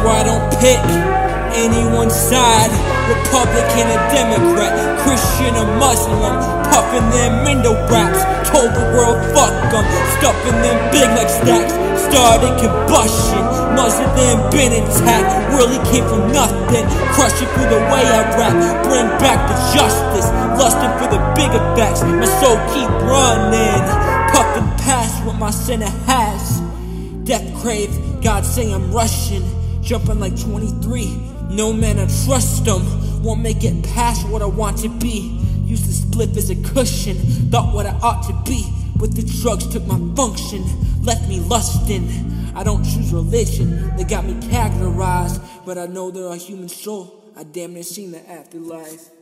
why I don't pick any one side, Republican or Democrat, Christian or Muslim, puffing them window wraps, told the world fuck them, stuffing them big like stacks, started combustion, most of them been intact, really came from nothing, crushing through the way I rap, bring back the justice, lusting for the bigger facts, my soul keep running, puffing past what my sinner has, death crave, God say I'm rushing, jumping like 23, no man I trust them, won't make it past what I want to be, used the spliff as a cushion, thought what I ought to be, but the drugs took my function, left me lusting, I don't choose religion, they got me categorized, but I know they're a human soul, I damn near seen the afterlife.